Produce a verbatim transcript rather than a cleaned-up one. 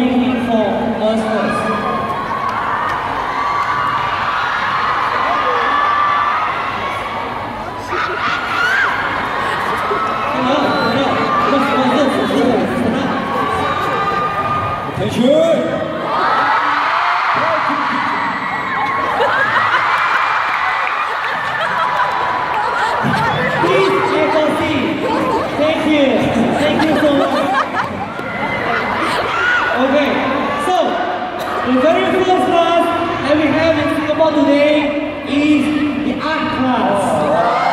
waiting for us first. Attention! Please, Echo C. Thank you. Thank you so much. Okay, so the very first class that we have in Singapore today is the art class.